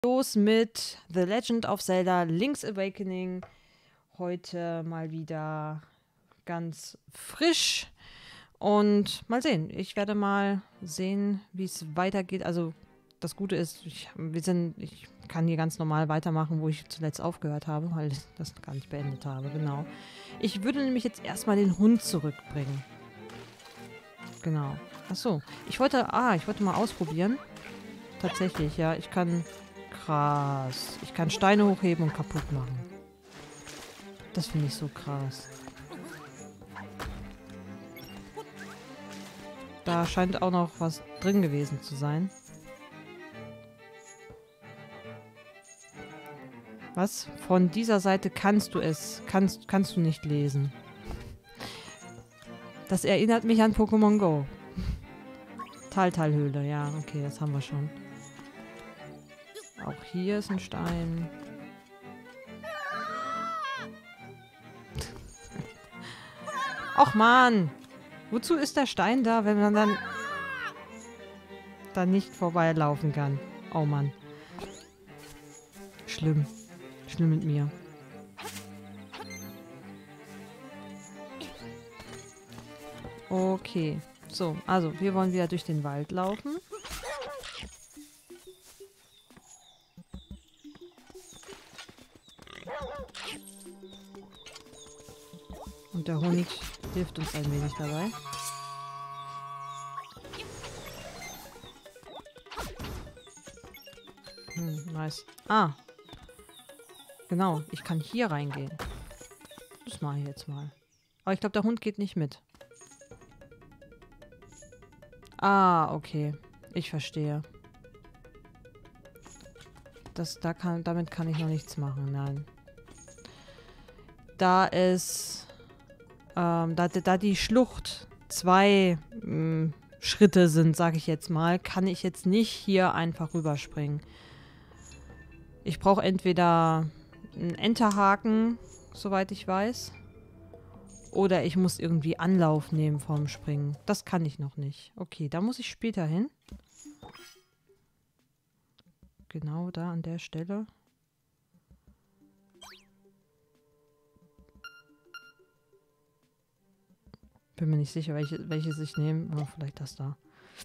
Los mit The Legend of Zelda Link's Awakening. Heute mal wieder ganz frisch. Und mal sehen. Ich werde mal sehen, wie es weitergeht. Also das Gute ist, ich kann hier ganz normal weitermachen, wo ich zuletzt aufgehört habe, weil ich das gar nicht beendet habe. Genau. Ich würde nämlich jetzt erstmal den Hund zurückbringen. Genau. Achso. Ich wollte mal ausprobieren. Tatsächlich, ja. Ich kann... Krass. Ich kann Steine hochheben und kaputt machen. Das finde ich so krass. Da scheint auch noch was drin gewesen zu sein. Was? Von dieser Seite kannst du nicht lesen. Das erinnert mich an Pokémon Go. Taltalhöhle, ja, okay, das haben wir schon. Auch hier ist ein Stein. Och man! Wozu ist der Stein da, wenn man dann nicht vorbeilaufen kann? Oh Mann. Schlimm. Schlimm mit mir. Okay. So, also wir wollen wieder durch den Wald laufen. Und der Honig hilft uns ein wenig dabei. Nice. Ah. Genau, ich kann hier reingehen. Das mache ich jetzt mal. Aber ich glaube, der Hund geht nicht mit. Ah, okay. Ich verstehe. Damit kann ich noch nichts machen, nein. Da die Schlucht 2 Schritte sind, sage ich jetzt mal, kann ich jetzt nicht hier einfach rüberspringen. Ich brauche entweder einen Enterhaken, soweit ich weiß, oder ich muss irgendwie Anlauf nehmen vorm Springen. Das kann ich noch nicht. Okay, da muss ich später hin. Genau da an der Stelle. Bin mir nicht sicher, welches ich nehme. Oh, vielleicht das da.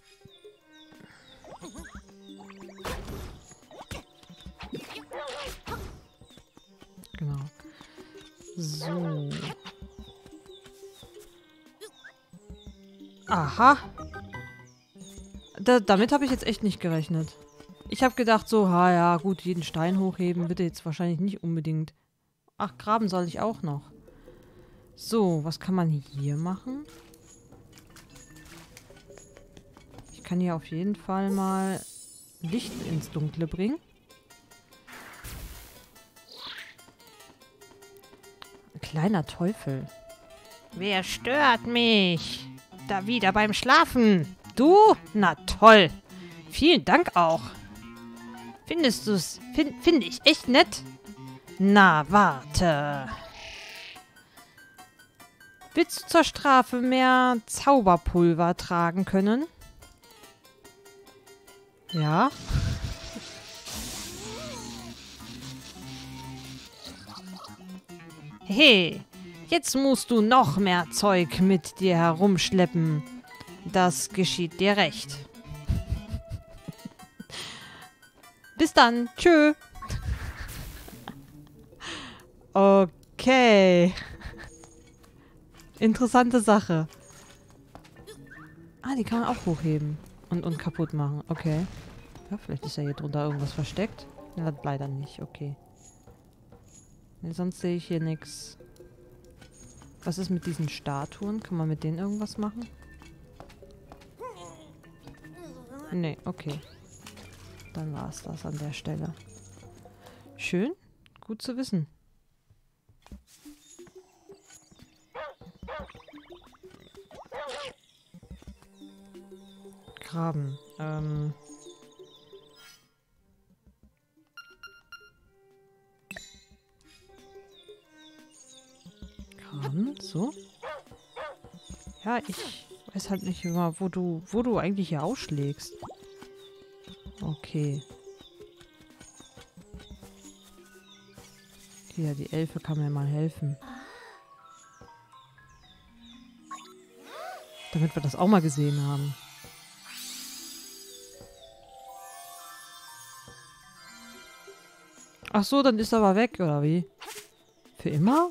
Genau. So. Aha. Damit habe ich jetzt echt nicht gerechnet. Ich habe gedacht so, ja, gut, jeden Stein hochheben wird jetzt wahrscheinlich nicht unbedingt. Ach, graben soll ich auch noch. So, was kann man hier machen? Ich kann hier auf jeden Fall mal Licht ins Dunkle bringen. Ein kleiner Teufel. Wer stört mich? Da wieder beim Schlafen. Du? Na toll. Vielen Dank auch. Findest du's? Finde ich echt nett. Na, warte. Willst du zur Strafe mehr Zauberpulver tragen können? Ja. Hey, jetzt musst du noch mehr Zeug mit dir herumschleppen. Das geschieht dir recht. Bis dann. Tschö. Okay. Interessante Sache. Ah, die kann man auch hochheben. Und kaputt machen. Okay. Ja, vielleicht ist ja hier drunter irgendwas versteckt. Ja, leider nicht. Okay. Nee, sonst sehe ich hier nichts. Was ist mit diesen Statuen? Kann man mit denen irgendwas machen? Nee, okay. Dann war es das an der Stelle. Schön. Gut zu wissen. Graben. Graben, so. Ja, ich weiß halt nicht immer, wo du eigentlich hier ausschlägst. Okay. Hier, die Elfe kann mir mal helfen. Damit wir das auch mal gesehen haben. Ach so, dann ist er aber weg, oder wie? Für immer?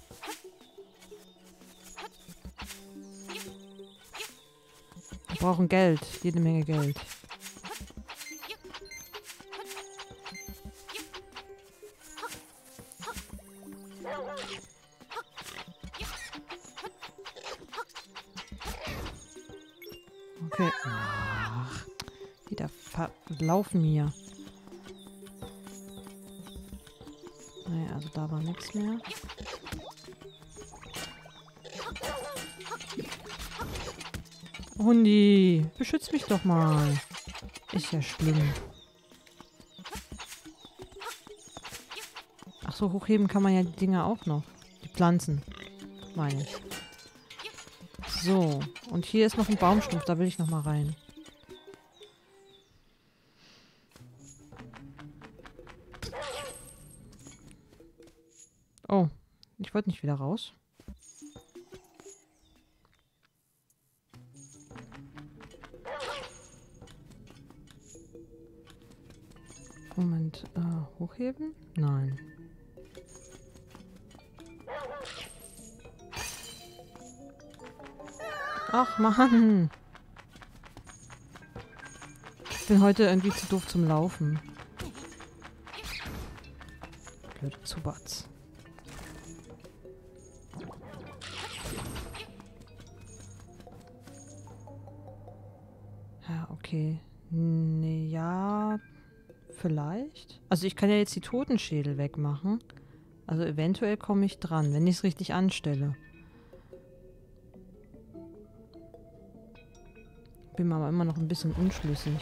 Wir brauchen Geld. Jede Menge Geld. Okay. Ach, wieder verlaufen hier. Naja, also da war nichts mehr. Hundi, beschütz mich doch mal. Ist ja schlimm. Ach so, hochheben kann man ja die Dinger auch noch. Die Pflanzen, meine ich. So, und hier ist noch ein Baumstumpf, da will ich noch mal rein. Oh, ich wollte nicht wieder raus. Moment, hochheben? Nein. Ach Mann. Ich bin heute irgendwie zu doof zum Laufen. Blöde Zubatz. Ja, okay. Nee, ja, vielleicht. Also ich kann ja jetzt die Totenschädel wegmachen. Also eventuell komme ich dran, wenn ich es richtig anstelle. Bin mir aber immer noch ein bisschen unschlüssig.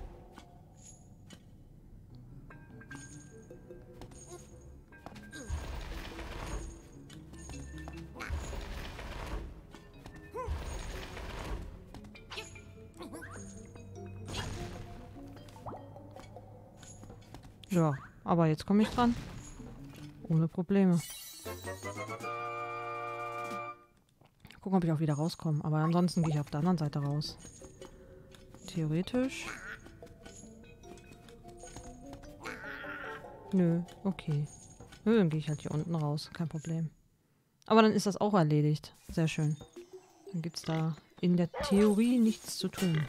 Ja, aber jetzt komme ich dran. Ohne Probleme. Gucken, ob ich auch wieder rauskomme. Aber ansonsten gehe ich auf der anderen Seite raus. Theoretisch. Nö, okay. Nö, dann gehe ich halt hier unten raus. Kein Problem. Aber dann ist das auch erledigt. Sehr schön. Dann gibt es da in der Theorie nichts zu tun.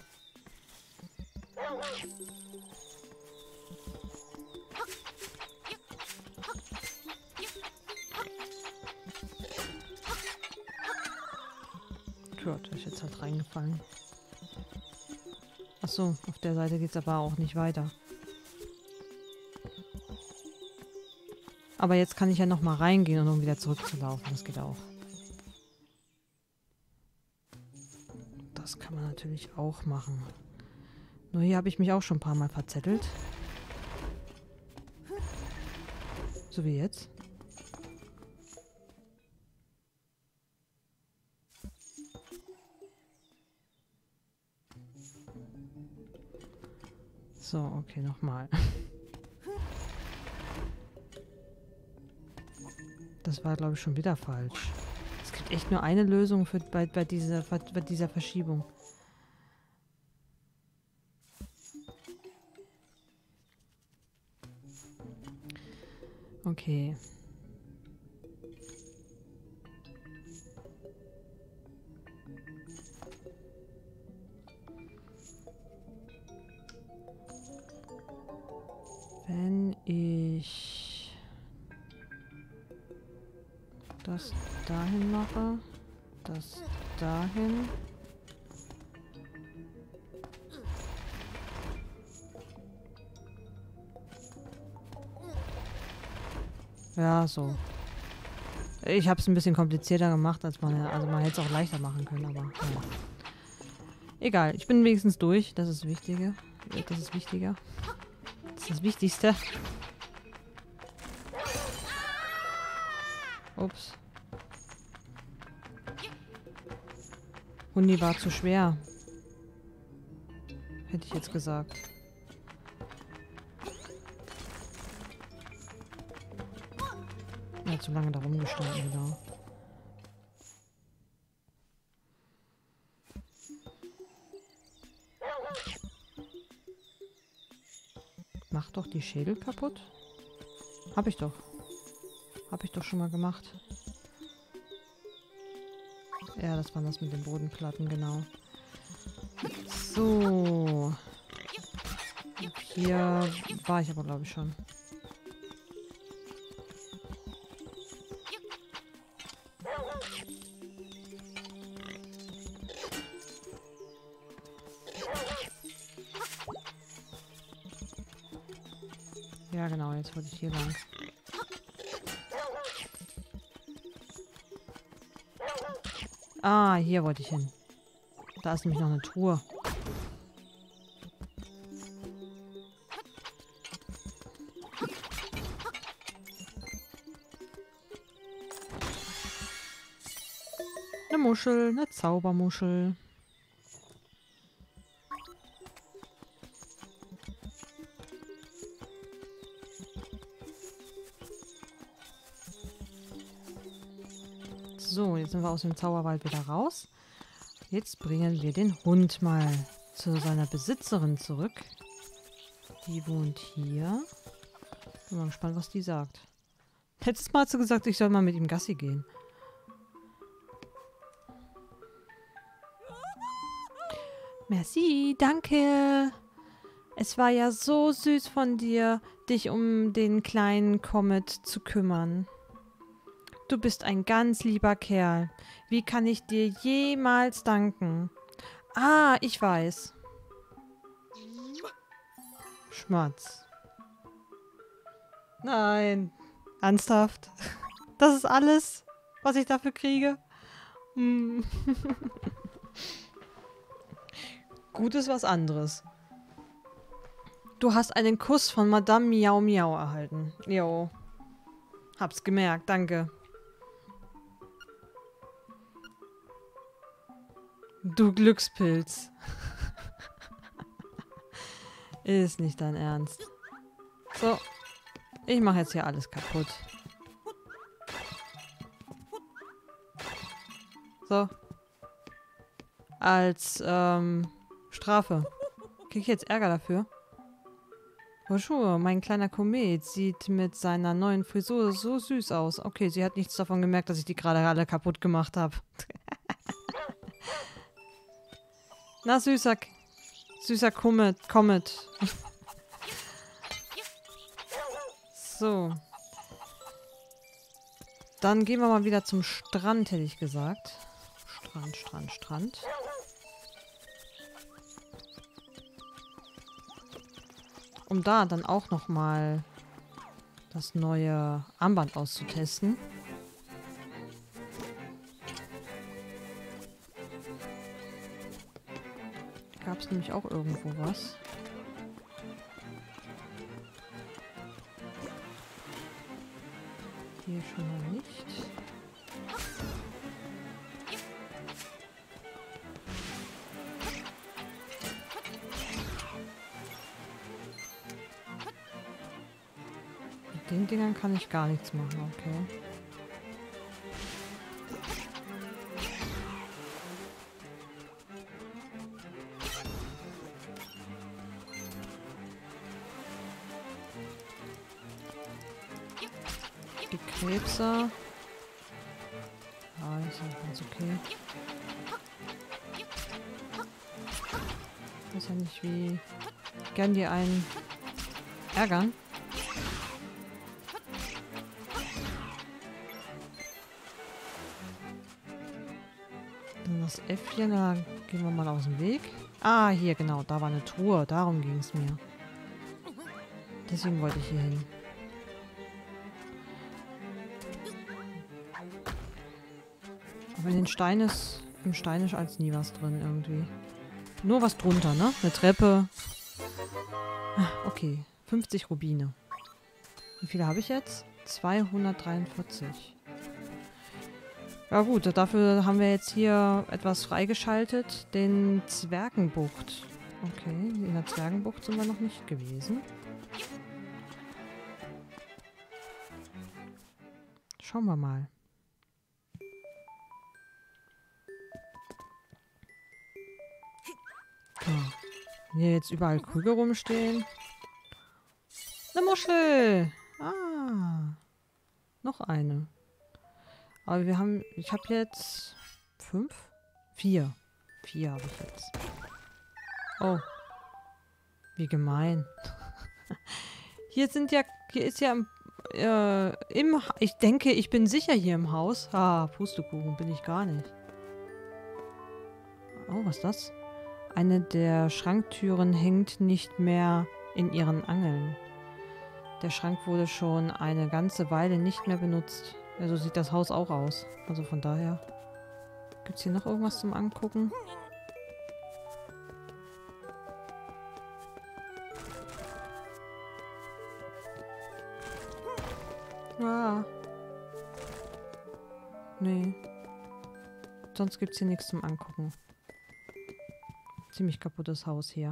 Tja, da ist jetzt halt reingefallen. Achso, auf der Seite geht es aber auch nicht weiter. Aber jetzt kann ich ja nochmal reingehen, um wieder zurückzulaufen. Das geht auch. Das kann man natürlich auch machen. Nur hier habe ich mich auch schon ein paar Mal verzettelt. So wie jetzt. So, okay, nochmal. Das war, glaube ich, schon wieder falsch. Es gibt echt nur eine Lösung für, bei dieser Verschiebung. Okay. Wenn ich das dahin mache, das dahin. Ja, so. Ich habe es ein bisschen komplizierter gemacht, als man, also man hätte es auch leichter machen können, aber ja. Egal, ich bin wenigstens durch, das ist das Wichtige. Das ist wichtiger. Das ist das Wichtigste. Ups. Hundi war zu schwer. Hätte ich jetzt gesagt. halt zu lange da rumgestanden, genau. Mach doch die Schädel kaputt. Hab ich doch. Hab ich doch schon mal gemacht. Ja, das war das mit den Bodenplatten, genau. So. Hier war ich aber, glaube ich, schon. Ja, genau, jetzt wollte ich hier lang. Ah, hier wollte ich hin. Da ist nämlich noch eine Truhe. Eine Muschel, eine Zaubermuschel. So, jetzt sind wir aus dem Zauberwald wieder raus. Jetzt bringen wir den Hund mal zu seiner Besitzerin zurück. Die wohnt hier. Bin mal gespannt, was die sagt. Letztes Mal hat sie gesagt, ich soll mal mit ihm Gassi gehen. Merci, danke. Es war ja so süß von dir, dich um den kleinen Comet zu kümmern. Du bist ein ganz lieber Kerl. Wie kann ich dir jemals danken? Ah, ich weiß. Schmatz. Nein. Ernsthaft? Das ist alles, was ich dafür kriege? Hm. Gut ist was anderes. Du hast einen Kuss von Madame Miau Miau erhalten. Jo. Hab's gemerkt, danke. Du Glückspilz. Ist nicht dein Ernst. So. Ich mache jetzt hier alles kaputt. So. Als, Strafe. Krieg ich jetzt Ärger dafür? Bonjour, mein kleiner Komet sieht mit seiner neuen Frisur so süß aus. Okay, sie hat nichts davon gemerkt, dass ich die gerade alle kaputt gemacht habe. Na, süßer Comet. So. Dann gehen wir mal wieder zum Strand, hätte ich gesagt. Strand. Um da dann auch nochmal das neue Armband auszutesten. Gab es nämlich auch irgendwo was. Hier schon mal nicht. Mit den Dingern kann ich gar nichts machen, okay. Die Krebse. Ah, die sind ganz okay. Ich weiß ja nicht, wie gern die einen ärgern. Dann das Äffchen, da gehen wir mal aus dem Weg. Ah, hier, genau, da war eine Truhe. Darum ging es mir. Deswegen wollte ich hier hin. Aber im Stein ist als nie was drin irgendwie. Nur was drunter, ne? Eine Treppe. Okay, 50 Rubine. Wie viele habe ich jetzt? 243. Ja gut, dafür haben wir jetzt hier etwas freigeschaltet. Den Zwergenbucht. Okay, in der Zwergenbucht sind wir noch nicht gewesen. Schauen wir mal. So. Hier jetzt überall Krüge rumstehen. Eine Muschel! Ah. Noch eine. Aber ich habe jetzt 5? 4. 4 habe ich jetzt. Oh. Wie gemein. Hier ist ja ich denke, ich bin sicher hier im Haus. Ah, Pustekuchen, bin ich gar nicht. Oh, was ist das? Eine der Schranktüren hängt nicht mehr in ihren Angeln. Der Schrank wurde schon eine ganze Weile nicht mehr benutzt. Ja, so sieht das Haus auch aus. Also von daher. Gibt es hier noch irgendwas zum Angucken? Ah. Nee. Sonst gibt es hier nichts zum Angucken. Ziemlich kaputtes Haus hier.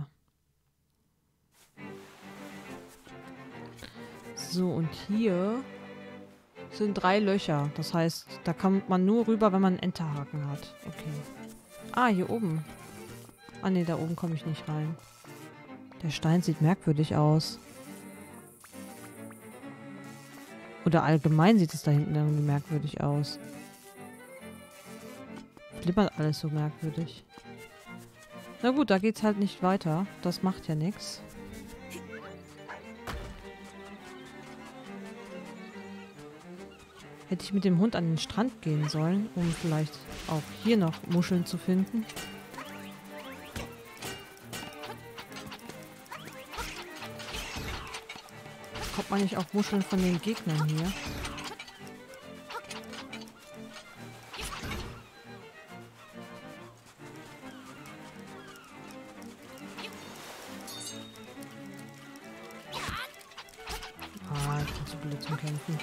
So, und hier sind 3 Löcher. Das heißt, da kommt man nur rüber, wenn man einen Enterhaken hat. Okay. Ah, hier oben. Ah, nee, da oben komme ich nicht rein. Der Stein sieht merkwürdig aus. Oder allgemein sieht es da hinten irgendwie merkwürdig aus. Flimmert alles so merkwürdig. Na gut, da geht's halt nicht weiter. Das macht ja nichts. Hätte ich mit dem Hund an den Strand gehen sollen, um vielleicht auch hier noch Muscheln zu finden. Kommt man nicht auch Muscheln von den Gegnern hier? Ah, ich bin zu blöd zum Kämpfen.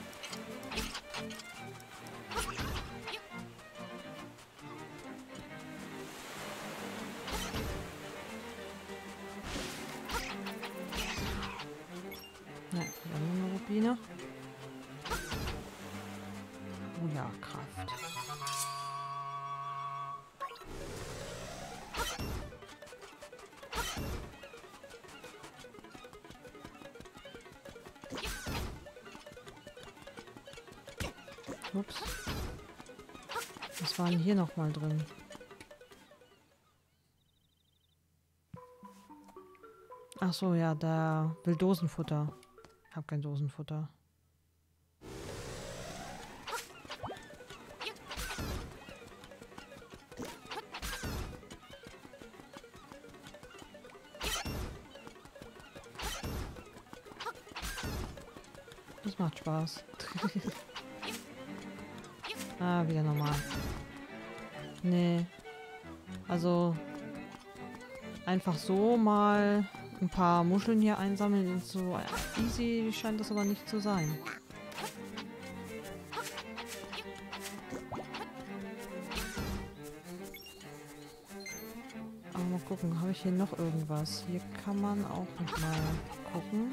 Ja, dann eine Rubine. Oh ja, Kraft. Ups. Was war denn hier nochmal drin? Ach so, ja, da will Dosenfutter. Ich habe kein Dosenfutter. Das macht Spaß. Ah, wieder normal. Nee. Also einfach so mal ein paar Muscheln hier einsammeln und so easy scheint das aber nicht zu sein. Aber mal gucken, habe ich hier noch irgendwas? Hier kann man auch noch mal gucken.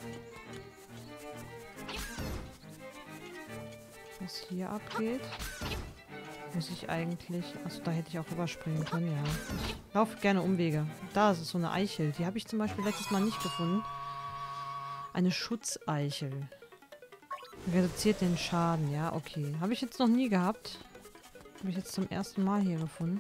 Was hier abgeht. Muss ich eigentlich... Achso, da hätte ich auch rüberspringen können, ja. Ich laufe gerne Umwege. Da ist so eine Eichel. Die habe ich zum Beispiel letztes Mal nicht gefunden. Eine Schutzeichel. Reduziert den Schaden, ja, okay. Habe ich jetzt noch nie gehabt. Habe ich jetzt zum ersten Mal hier gefunden.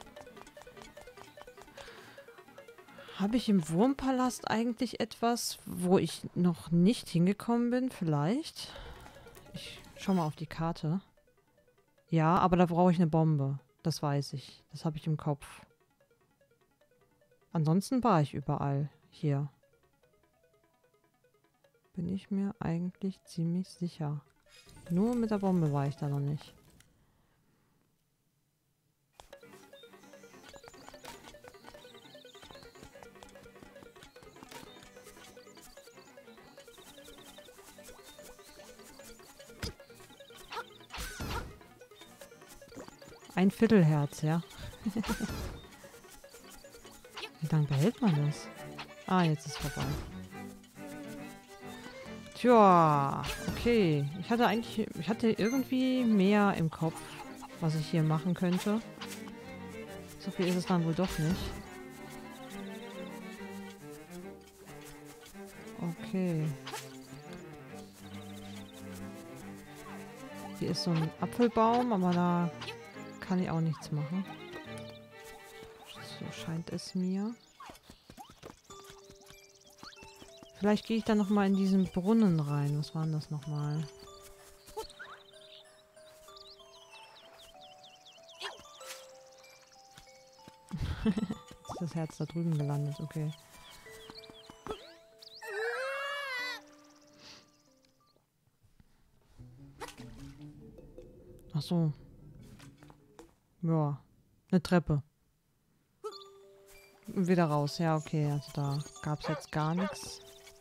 Habe ich im Wurmpalast eigentlich etwas, wo ich noch nicht hingekommen bin? Vielleicht. Ich schau mal auf die Karte. Ja, aber da brauche ich eine Bombe. Das weiß ich. Das habe ich im Kopf. Ansonsten war ich überall hier. Bin ich mir eigentlich ziemlich sicher. Nur mit der Bombe war ich da noch nicht. Ein Viertelherz, ja. Wie lange behält man das? Ah, jetzt ist vorbei. Tja, okay. Ich hatte irgendwie mehr im Kopf, was ich hier machen könnte. So viel ist es dann wohl doch nicht. Okay. Hier ist so ein Apfelbaum, aber da kann ich auch nichts machen. So scheint es mir. Vielleicht gehe ich dann nochmal in diesen Brunnen rein. Was war denn das nochmal? Ist das Herz da drüben gelandet? Okay. Ach so. Ja. Eine Treppe. Wieder raus. Ja, okay. Also da gab es jetzt gar nichts.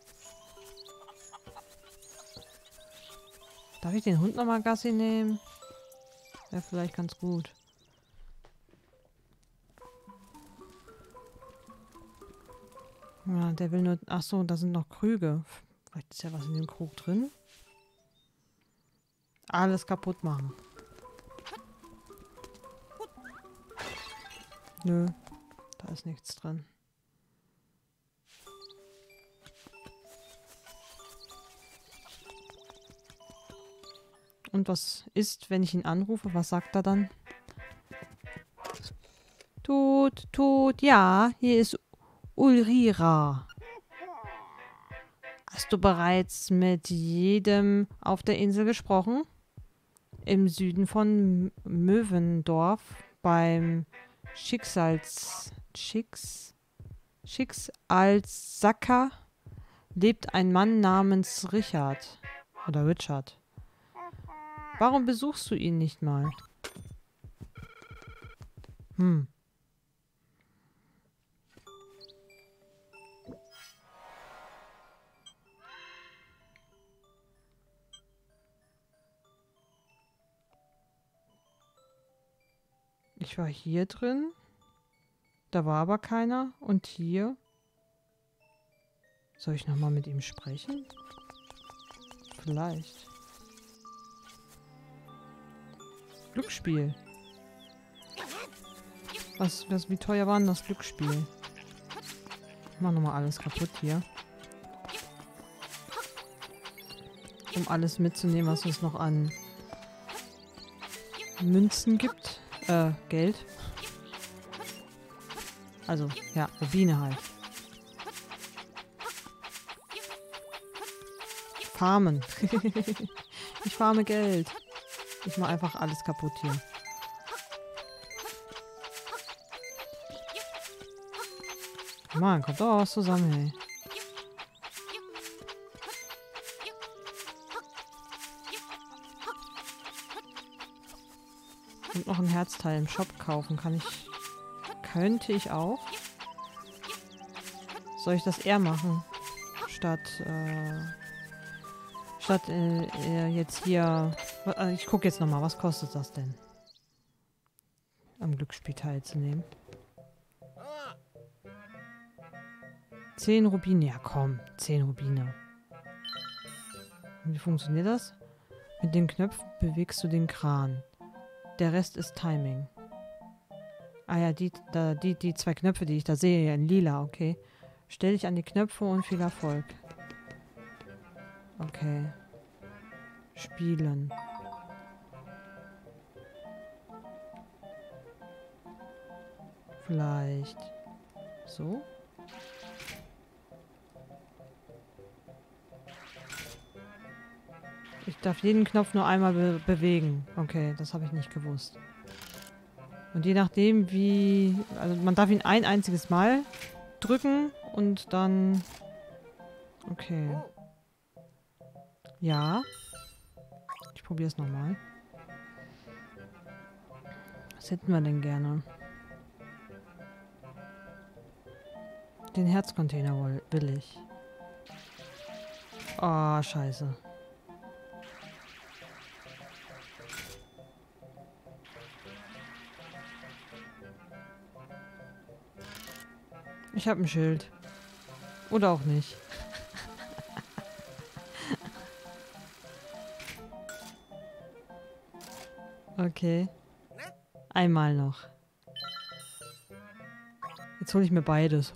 Darf ich den Hund nochmal Gassi nehmen? Wäre vielleicht ganz gut. Ja, der will nur... Ach so, da sind noch Krüge. Vielleicht ist ja was in dem Krug drin. Alles kaputt machen. Nö, da ist nichts drin. Und was ist, wenn ich ihn anrufe? Was sagt er dann? Tut, ja, hier ist Ulrira. Hast du bereits mit jedem auf der Insel gesprochen? Im Süden von Möwendorf beim Schicksalsacker lebt ein Mann namens Richard. Oder Richard. Warum besuchst du ihn nicht mal? Ich war hier drin. Da war aber keiner. Und hier? Soll ich nochmal mit ihm sprechen? Vielleicht. Glücksspiel. Wie teuer war denn das Glücksspiel? Ich mach nochmal alles kaputt hier. Um alles mitzunehmen, was es noch an Münzen gibt. Geld. Also, ja, Rubine halt. Farmen. Ich farme Geld. Ich mache einfach alles kaputt hier. Mann, kommt doch was zusammen, hey. Und noch ein Herzteil im Shop kaufen könnte ich auch. Soll ich das eher machen? Statt jetzt hier... Ich gucke jetzt nochmal, was kostet das denn? Am Glücksspiel teilzunehmen. 10 Rubine. Ja komm, 10 Rubine. Wie funktioniert das? Mit den Knöpfen bewegst du den Kran. Der Rest ist Timing. Ah ja, die 2 Knöpfe, die ich da sehe, in lila, okay. Stell dich an die Knöpfe und viel Erfolg. Okay. Spielen. Vielleicht. So? Ich darf jeden Knopf nur einmal bewegen. Okay, das habe ich nicht gewusst. Und je nachdem wie... Also man darf ihn ein einziges Mal drücken und dann... Okay. Ja. Ich probiere es nochmal. Was hätten wir denn gerne? Den Herzcontainer will ich. Oh, scheiße. Ich habe ein Schild. Oder auch nicht. Okay. Einmal noch. Jetzt hole ich mir beides.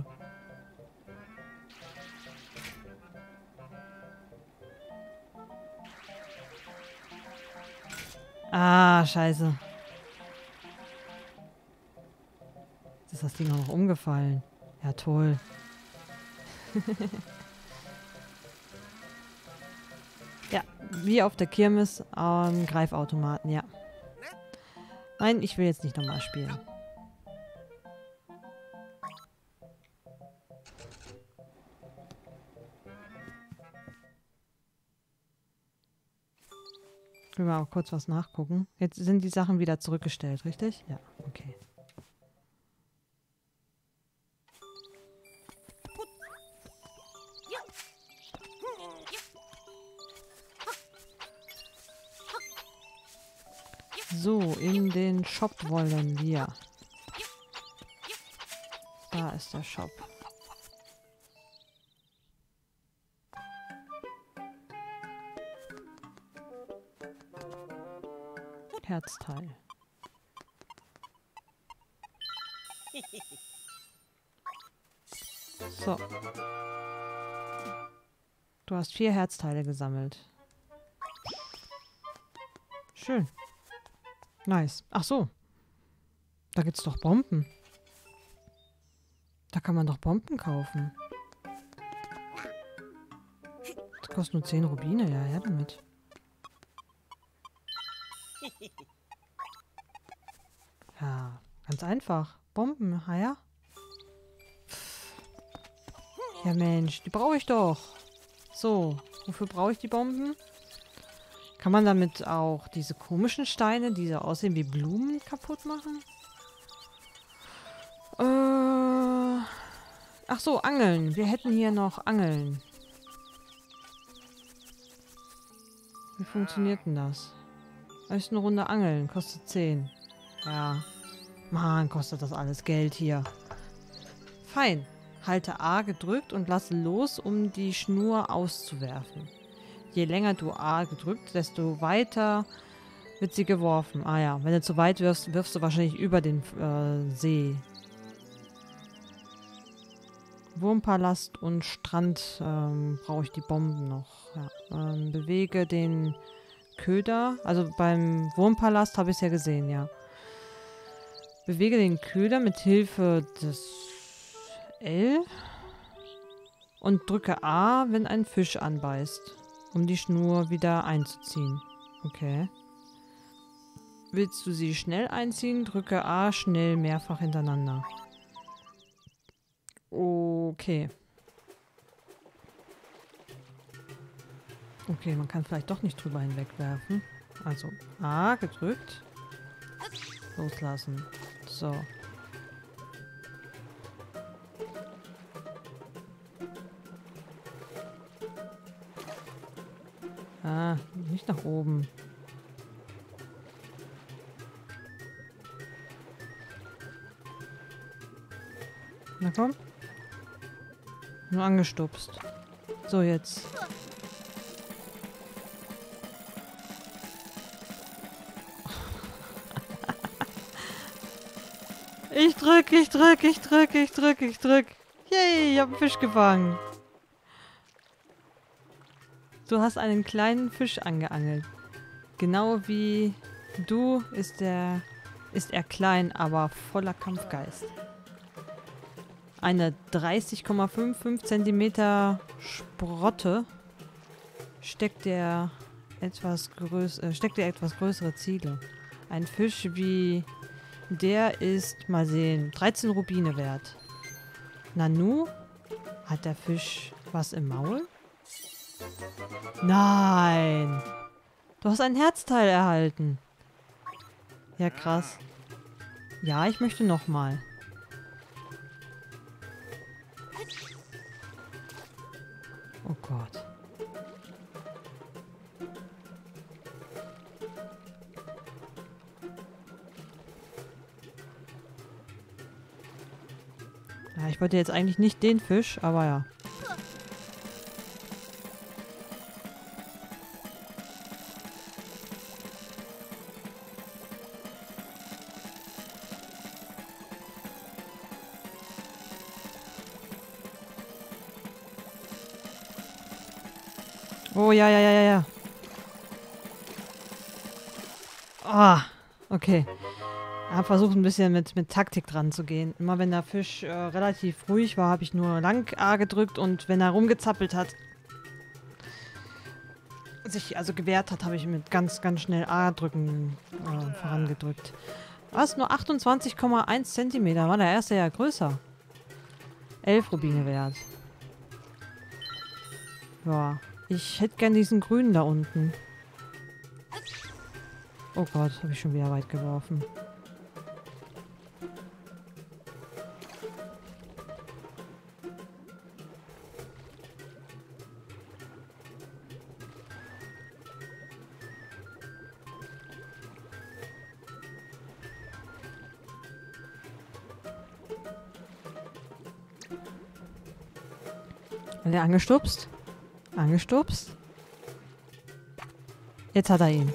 Ah, scheiße. Jetzt ist das Ding auch noch umgefallen. Ja, toll. Ja, wie auf der Kirmes am Greifautomaten, ja. Nein, ich will jetzt nicht nochmal spielen. Ich will mal auch kurz was nachgucken. Jetzt sind die Sachen wieder zurückgestellt, richtig? Ja, okay. So, in den Shop wollen wir. Da ist der Shop. Herzteil. So. Du hast 4 Herzteile gesammelt. Schön. Nice. Ach so. Da gibt's doch Bomben. Da kann man doch Bomben kaufen. Das kostet nur 10 Rubine. Ja, her damit. Ja, ganz einfach. Bomben, ja? Ja Mensch, die brauche ich doch. So, wofür brauche ich die Bomben? Kann man damit auch diese komischen Steine, die so aussehen wie Blumen, kaputt machen? Ach so, Angeln. Wir hätten hier noch Angeln. Wie funktioniert denn das? Ist eine Runde Angeln. Kostet 10. Ja. Mann, kostet das alles Geld hier. Fein. Halte A gedrückt und lasse los, um die Schnur auszuwerfen. Je länger du A gedrückt, desto weiter wird sie geworfen. Ah ja, wenn du zu weit wirfst, wirfst du wahrscheinlich über den See. Wurmpalast und Strand brauche ich die Bomben noch. Ja. Bewege den Köder. Also beim Wurmpalast habe ich es ja gesehen, ja. Bewege den Köder mit Hilfe des L und drücke A, wenn ein Fisch anbeißt, um die Schnur wieder einzuziehen. Okay. Willst du sie schnell einziehen, drücke A schnell mehrfach hintereinander. Okay. Okay, man kann vielleicht doch nicht drüber hinwegwerfen. Also A gedrückt. Loslassen. So. Ah, nicht nach oben. Na komm. Nur angestupst. So, jetzt. Ich drück. Yay, ich hab einen Fisch gefangen. Du hast einen kleinen Fisch angeangelt. Genau wie du ist er klein, aber voller Kampfgeist. Eine 30,55 cm Sprotte steckt dir etwas größere Ziele. Ein Fisch wie der ist, mal sehen, 13 Rubine wert. Nanu? Hat der Fisch was im Maul? Nein! Du hast ein Herzteil erhalten. Ja, krass. Ja, ich möchte nochmal. Oh Gott. Ja, ich wollte jetzt eigentlich nicht den Fisch, aber ja. Oh, ja, ja, ja, ja, ja. Ah, okay. Ich habe versucht, ein bisschen mit Taktik dran zu gehen. Immer wenn der Fisch relativ ruhig war, habe ich nur lang A gedrückt und wenn er rumgezappelt hat, sich also gewehrt hat, habe ich mit ganz, ganz schnell A drücken vorangedrückt. Was? Nur 28,1 Zentimeter. War der erste ja größer. 11 Rubine wert. Ja. Ich hätte gern diesen grünen da unten. Oh Gott, habe ich schon wieder weit geworfen. Hat er angestupst? Angestupst? Jetzt hat er ihn.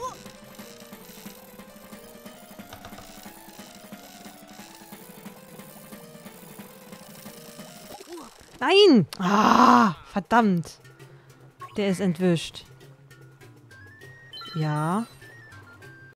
Nein! Ah, verdammt. Der ist entwischt. Ja.